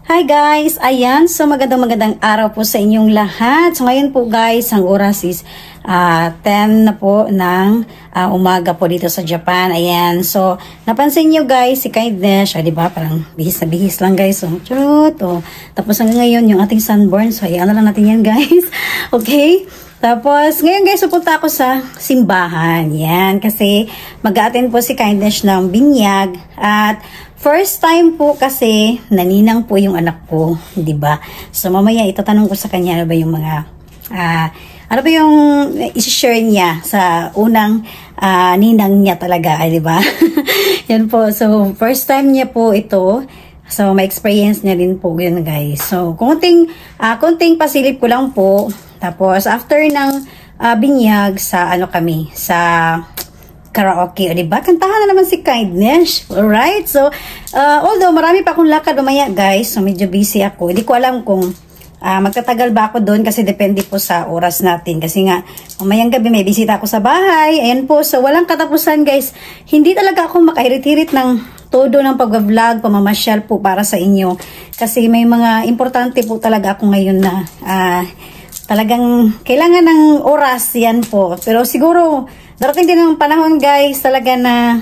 Hi guys! Ayan, so magandang araw po sa inyong lahat. So ngayon po guys, ang oras is 10 na po ng umaga po dito sa Japan. Ayan, so napansin nyo guys, si Kindness, diba? Parang bihis na bihis lang guys. So, churut, tapos hanggang ngayon yung ating sunburn. So ayan na lang natin yan guys. Okay? Tapos, ngayon guys, pupunta ako sa simbahan. Yan, kasi mag-a-attend po si Kindness ng binyag. At first time po kasi, naninang po yung anak ko, di ba? So, mamaya itatanong ko sa kanya ano ba yung mga, ano ba yung isi-share niya sa unang ninang niya talaga, di ba? Yan po. So, first time niya po ito. So, may experience niya din po yun guys. So, konting pasilip ko lang po. Tapos, after ng binyag sa kami, sa karaoke, o diba? Kantahan na naman si Kindness. Alright? So, although marami pa akong lakad mamaya, guys. So, medyo busy ako. Hindi ko alam kung magtatagal ba ako doon kasi depende po sa oras natin. Kasi nga, mamayang gabi may bisita ako sa bahay. Ayan po. So, walang katapusan, guys. Hindi talaga ako makahirit-hirit ng todo ng pag-vlog, pamamasyal po para sa inyo. Kasi may mga importante po talaga ako ngayon na talagang kailangan ng oras yan po. Pero siguro, darating din ng panahon guys, talaga na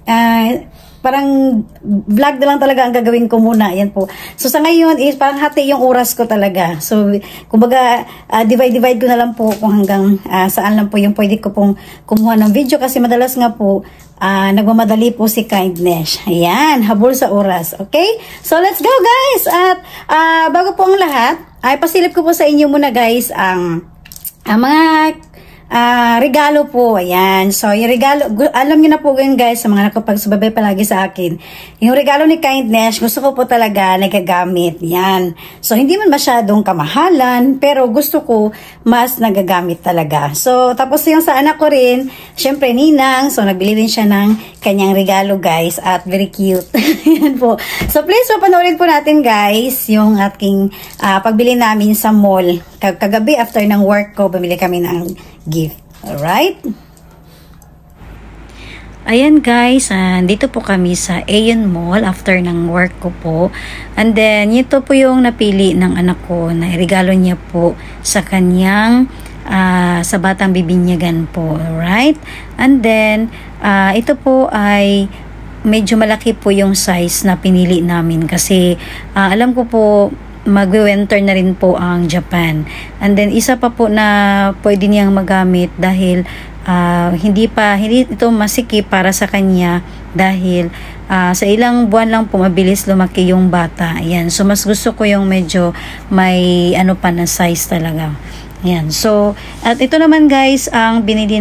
parang vlog na lang talaga ang gagawin ko muna. Yan po. So sa ngayon is parang hati yung oras ko talaga. So kumbaga divide ko na lang po kung hanggang saan lang po yung pwede ko pong kumuha ng video. Kasi madalas nga po, nagmamadali po si Kindness. Ayan, habol sa oras. Okay? So let's go guys! At bago po ang lahat, ay pasilip ko po sa inyo muna guys ang mga regalo po. Ayan. So, yung regalo, alam niyo na po yun guys, sa mga nakapagsubaybay palagi sa akin. Yung regalo ni Kindness, gusto ko po talaga nagagamit. Yan. So, hindi man masyadong kamahalan, pero gusto ko mas nagagamit talaga. So, tapos yung sa anak ko rin, syempre ninang, so nagbili din siya ng kanyang regalo guys, at very cute. Yan po. So, please, panoorin po natin guys, yung aking pagbili namin sa mall. Kagabi, after ng work ko, bumili kami ng gift. Alright? Ayan guys, dito po kami sa Aeon Mall after ng work ko po. And then, ito po yung napili ng anak ko na regalo niya po sa kanyang sa batang bibinyagan po. Alright? And then, ito po ay medyo malaki po yung size na pinili namin kasi alam ko po mag-winter na rin po ang Japan. And then isa pa po na pwede niyang magamit dahil hindi ito masikip para sa kanya dahil sa ilang buwan lang po mabilis lumaki yung bata. Ayan. So mas gusto ko yung medyo may pa na size talaga. Ayan. So at ito naman guys ang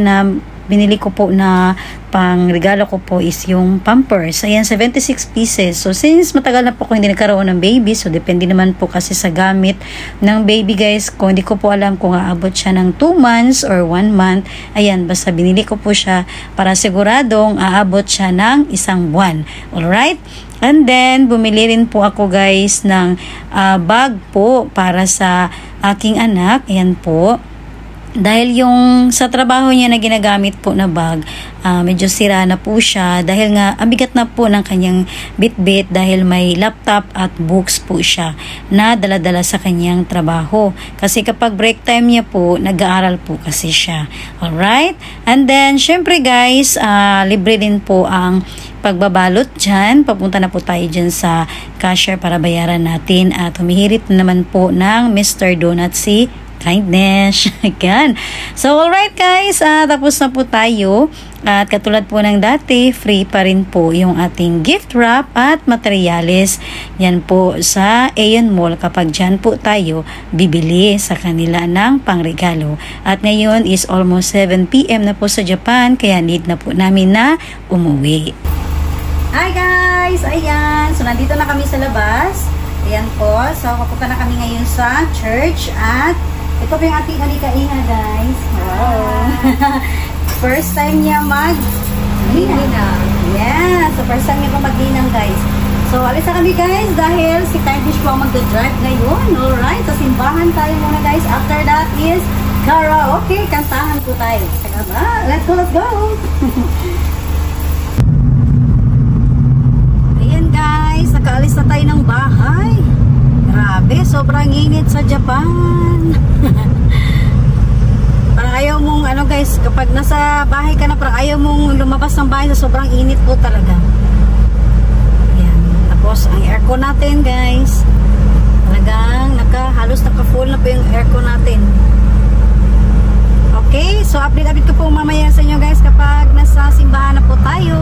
binili ko po na pang regalo ko po is yung Pampers. Ayan, 76 pieces. So, since matagal na po ko hindi nagkaroon ng baby, so depende naman po kasi sa gamit ng baby guys. Kung hindi ko po alam kung aabot siya ng 2 months or 1 month, ayan, basta binili ko po siya para siguradong aabot siya ng 1 buwan. Alright? And then, bumili rin po ako guys ng bag po para sa aking anak. Ayan po. Dahil yung sa trabaho niya na ginagamit po na bag, medyo sira na po siya dahil nga ang bigat na po ng kanyang bitbit dahil may laptop at books po siya na dala-dala sa kanyang trabaho. Kasi kapag break time niya po, nag-aaral po kasi siya. Alright? And then, syempre guys, libre din po ang pagbabalot dyan. Papunta na po tayo dyan sa cashier para bayaran natin at humihirit na naman po ng Mr. Donut si Kindness. Again. So, alright guys, tapos na po tayo. At katulad po ng dati, free pa rin po yung ating gift wrap at materyales. Yan po sa Aeon Mall kapag dyan po tayo bibili sa kanila ng pangregalo. At ngayon is almost 7 PM na po sa Japan, kaya need na po namin na umuwi. Hi guys! Ayan! So, nandito na kami sa labas. Ayan po. So, papunta na kami ngayon sa church at ito po yung ating halikainga guys. Wow! First time niya mag-linang. Yeah! So, first time niya pa mag-linang guys. So, alis na kami guys dahil si Kindness po ang mag-drive ngayon. Alright! So, simbahan tayo muna guys. After that is karaoke. Kantahan po tayo. Let's go! Let's go! Ayan guys. Nakaalis na tayo ng bahay. sobrang init sa Japan. Parang ayaw mong, ano guys, kapag nasa bahay ka na, parang ayaw mong lumabas ng bahay sa sobrang init po talaga. Ayan. Tapos, ang aircon natin guys, talagang halos naka-full na po yung aircon natin. Okay, so update ko po mamaya sa inyo guys kapag nasa simbahan na po tayo.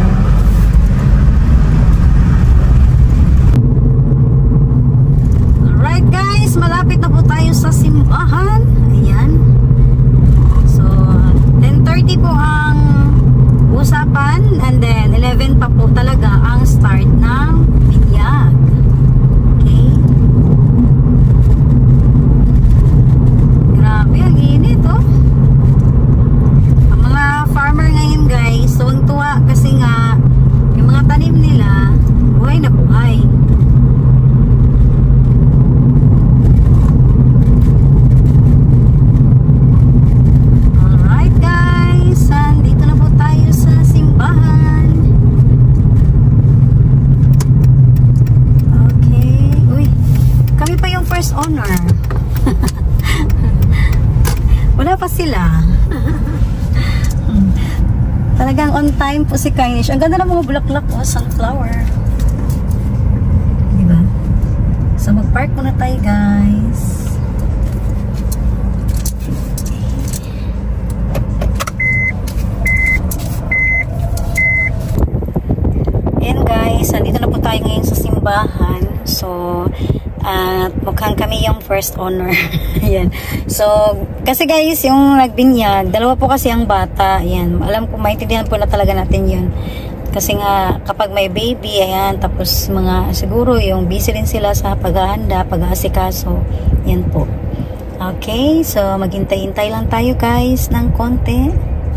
Alright guys, malapit na po tayo sa simbahan. Ayan. So, 10:30 po ang usapan and then 11 pa po talaga ang start ng binyag. Okay. Grabe, ang init oh. Ang mga farmer ngayon guys, tuwang-tuwa kasi nga yung mga tanim nila buhay na buhay. First owner. Wala pa sila. Talagang on time po si Kainish. Ang ganda ng mga bulaklak o sunflower. Diba? So mag-park muna tayo guys. Ayan guys, andito na po tayo ngayon sa simbahan. So at mukhang kami yung first owner. Ayan. So, kasi guys, yung nagbinyag, dalawa po kasi ang bata. Ayan. Alam ko, maintindihan po na talaga natin yun. Kasi nga, kapag may baby, ayan, tapos mga, siguro, yung busy rin sila sa paghahanda, pag-aasikaso. Ayan po. Okay. So, maghintay-hintay lang tayo guys ng konti.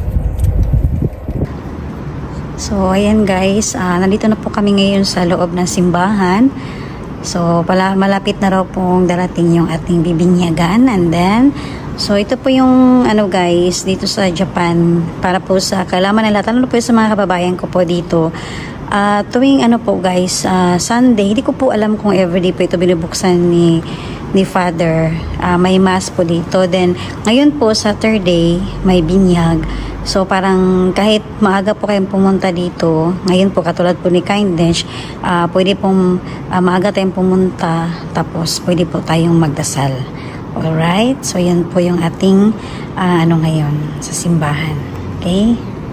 So, ayan guys, nandito na po kami ngayon sa loob ng simbahan. So, malapit na raw pong darating yung ating bibinyagan. And then, so ito po yung, ano guys, dito sa Japan, para po sa kalaman nila, tanong po sa mga kababayan ko po dito. Tuwing ano po guys, Sunday, hindi ko po alam kung everyday po ito binubuksan ni Father. May mass po dito. Then, ngayon po, Saturday, may binyag. So, parang kahit maaga po kayong pumunta dito, ngayon po, katulad po ni Kindness, pwede pong maaga tayong pumunta, tapos pwede po tayong magdasal. Alright? So, yan po yung ating, ano ngayon, sa simbahan. Okay?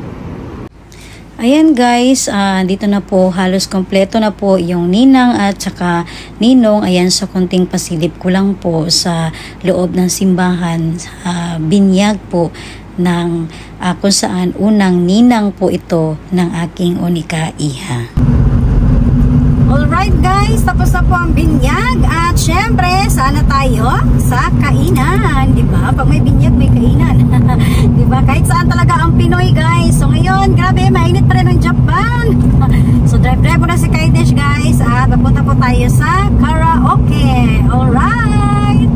Ayan guys, dito na po halos kompleto na po yung ninang at saka ninong. Ayan, sa konting pasilip ko lang po sa loob ng simbahan, binyag po ng kung saan unang ninang po ito ng aking unika iha. Alright guys, tapos na po ang binyag at syempre, sana tayo sa kainan, di ba? Pag may binyag, may kainan. Di ba? Kahit saan talaga ang Pinoy guys. So ngayon, grabe, mainit pa rin ang Japan. So drive po na si Kindness guys at papunta po tayo sa karaoke. Alright!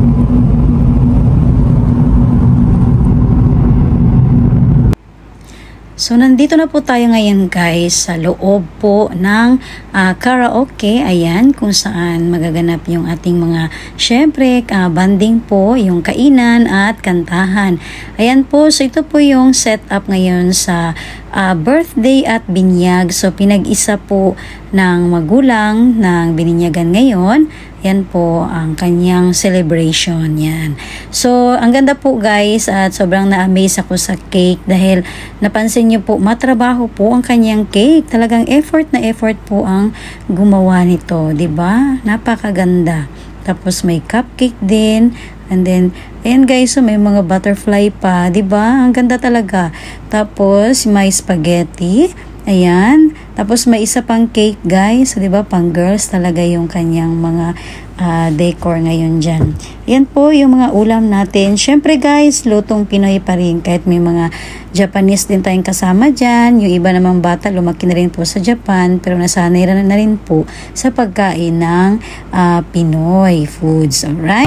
So, nandito na po tayo ngayon guys sa loob po ng karaoke. Ayan, kung saan magaganap yung ating mga, syempre, banding po, yung kainan at kantahan. Ayan po, so ito po yung setup ngayon sa birthday at binyag. So, pinag-isa po ng magulang ng bininyagan ngayon. Yan po ang kanyang celebration. Yan. So, ang ganda po guys at sobrang na-amaze ako sa cake dahil napansin nyo po, matrabaho po ang kanyang cake. Talagang effort na effort po ang gumawa nito. 'Di ba? Napakaganda. Tapos may cupcake din. And then, ayan guys, so may mga butterfly pa. 'Di ba? Ang ganda talaga. Tapos, may spaghetti. Ayan. Tapos may isa pang cake guys. So, 'di ba? Pang girls talaga yung kanyang mga decor ngayon dyan. Yan po yung mga ulam natin. Syempre guys, lutong Pinoy pa rin. Kahit may mga Japanese din tayong kasama dyan. Yung iba namang bata, lumaki na rin po sa Japan. Pero nasanay na rin po sa pagkain ng Pinoy foods. Alright?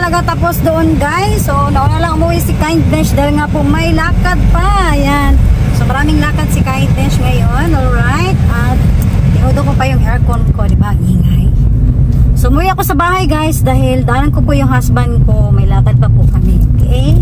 talaga tapos doon guys. So nauna lang umuwi si Kindness dahil nga po may lakad pa. Ayan. So maraming lakad si Kindness ngayon. Alright. At tinudo ko pa yung aircon ko. Diba? Ingay. So umuwi ako sa bahay guys dahil dalan ko po yung husband ko. May lakad pa po kami. Okay.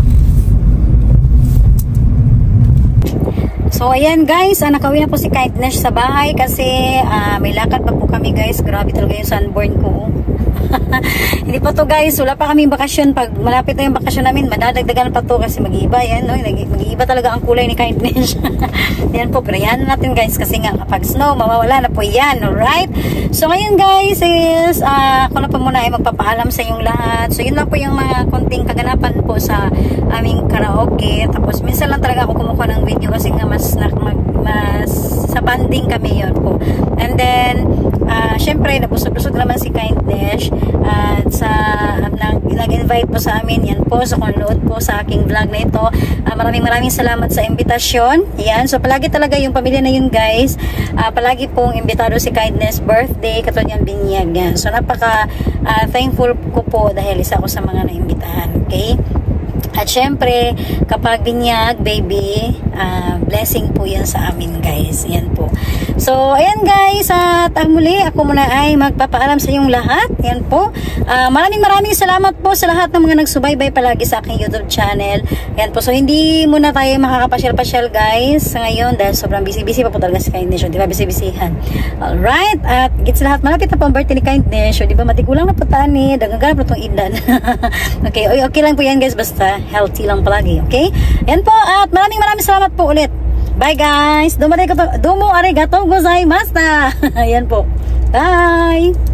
So ayan guys, nakauwi na po si Kindness sa bahay kasi may lakad pa po kami guys. Grabe talaga yung sunburn ko. Hindi pa to guys, wala pa kaming bakasyon. Pag malapit na yung bakasyon namin, madadagdagan pa to kasi mag-iiba yan, no? Mag-iiba talaga ang kulay ni Kindness. Yan po, pero yan natin guys kasi nga kapag snow, mawawala na po yan, alright? So ngayon guys is, ako na po muna ay magpapaalam sa inyong lahat. So yun lang po yung mga konting kaganapan po sa aming karaoke. Tapos minsan lang talaga ako kumukuha ng video kasi nga mas sa banding kami yun po. And then, syempre, nabusog-busog naman si Kindness at nag-invite po sa amin yan po. So kung load po sa aking vlog na ito, maraming salamat sa imbitasyon. Yan, so palagi talaga yung pamilya na yun guys, palagi pong imbitado si Kindness birthday, katulad yung binyag yan. So napaka thankful ko po dahil isa ako sa mga naimbitahan. Okay? At syempre, kapag binyag, baby, blessing po yan sa amin guys. Yan po. So, ayan guys, at muli, ako muna ay magpapaalam sa inyong lahat. Yan po. Maraming salamat po sa lahat ng mga nagsubaybay palagi sa aking YouTube channel. Yan po. So, hindi muna tayo makakapasyal-pasyal guys sa ngayon dahil sobrang busy-busy pa po talaga si Kindness. Di ba? Busy-busyhan. Alright. At higit sa lahat, malapit na po ang birthday ni Kindness. Di ba? Matigulang na po tani. Dagagana po itong ilan. Okay. Okay lang po yan guys. Basta healthy lang palagi. Okay? Yan po. At maraming salamat po ulit. Bye guys. Domo arigatou gozaimashita. Ayan po. Bye.